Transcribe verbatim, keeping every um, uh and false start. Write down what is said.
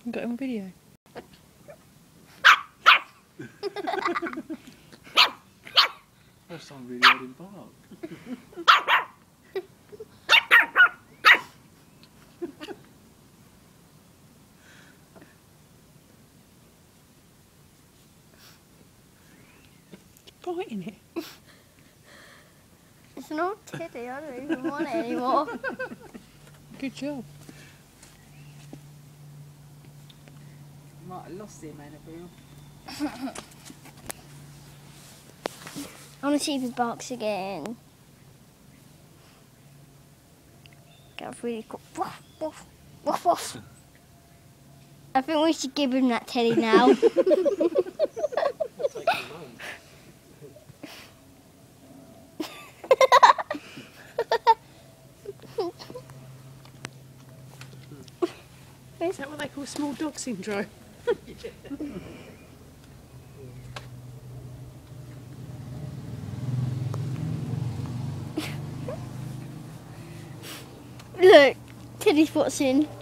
You got him on video. First time really heard him bark. Biting it. It's an old teddy, I don't even want it anymore. Good job. Might have lost him, Annabelle. I want to see if he barks again. Get really cool. Woof, woof, woof, woof. I think we should give him that teddy now. Is that what they call small dog syndrome? Look, Teddy's foot's in.